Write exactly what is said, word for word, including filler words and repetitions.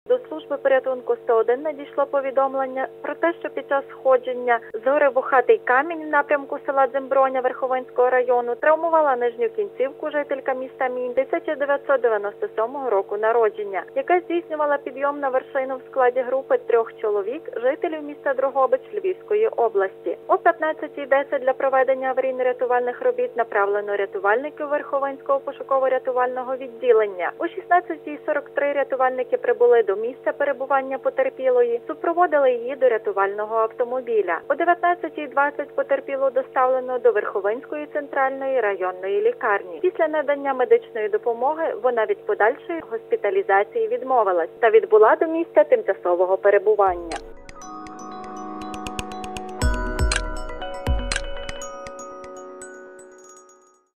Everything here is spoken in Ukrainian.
До служби порятунку сто один надійшло повідомлення про те, що під час сходження з гори Вухатий Камінь в напрямку села Дземброня Верховинського району травмувала нижню кінцівку жителька міста Мінь тисяча дев'ятсот дев'яносто сьомого року народження, яка здійснювала підйом на вершину в складі групи трьох чоловік, жителів міста Дрогобич Львівської області. О п'ятнадцятій десять для проведення аварійно-рятувальних робіт направлено рятувальників Верховинського пошуково-рятувального відділення. О шістнадцятій сорок три рятувальники прибули до місця перебування потерпілої, супроводили її до рятувального автомобіля. О дев'ятнадцятій двадцять потерпілу доставлено до Верховинської центральної районної лікарні. Після надання медичної допомоги вона від подальшої госпіталізації відмовилась та відбула до місця тимчасового перебування.